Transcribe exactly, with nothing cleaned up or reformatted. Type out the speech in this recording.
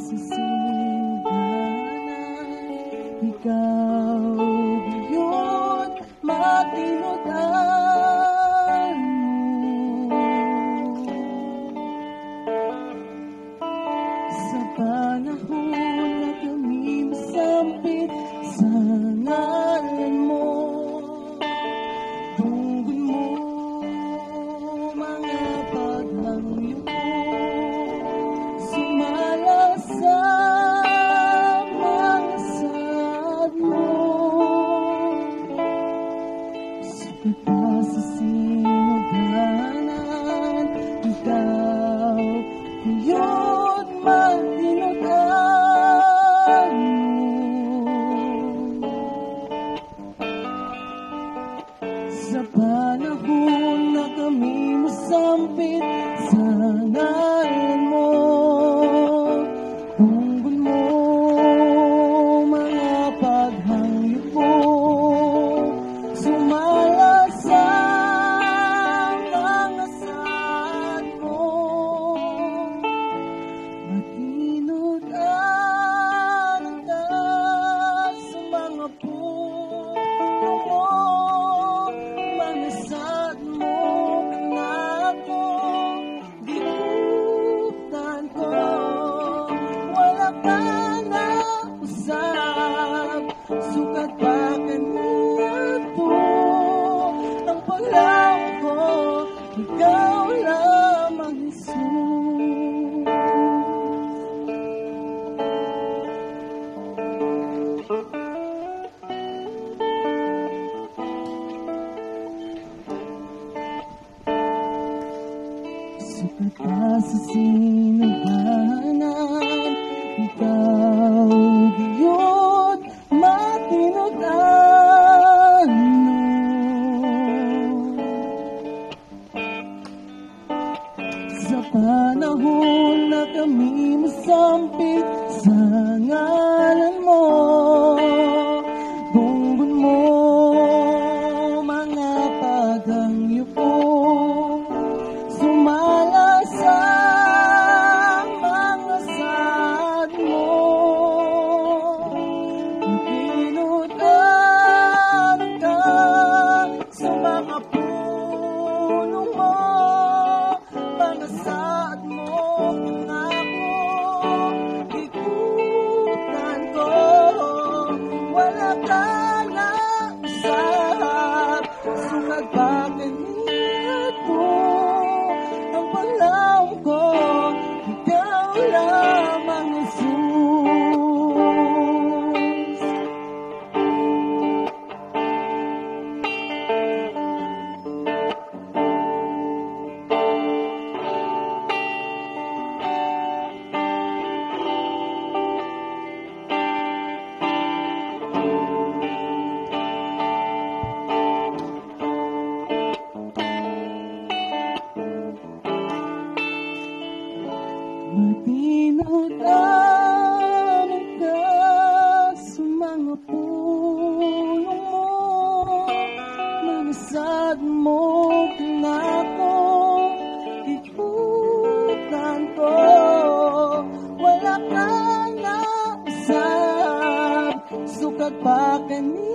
sa sinuganan, ikaw yun matinutan mo. Sa panahon na kami masampit sa ngalan mo, tungkol mo mga paghangyo ko, sumala sa mga sad mo. Sukat pa sa sinuganan, ikaw yun matinutan mo. Sa panahon na kami masampit sa ngalan mo, tungkol mo mga paghangyo ko, sumala sa mga sad mo. Matinutan ka sa mga puno mo, mga sad mo na ako, ginutan ko. Wala ka na usap, sukat pa kaniya to. Ang paglaw ko, ikaw lamang, Jesus. Sukat ka sa sinuganan, ikaw yun matinutan mo. Sa panahon na kami masampit sa ngalan mo, tungkol mo mga paghangyo ko, sumala sa mga sad mo. Matinutan ka sa mga puno mo, mga sad mo na ako, ikutan ko. Wala ka na usap, sukat pa kaniya to. Ang paglaw ko, ikaw lamang, Jesus. Matinutan ka sa mga puno mo, mga sad mo na ako, ikutan ko. Wala ka na usap, sukat pa kaniya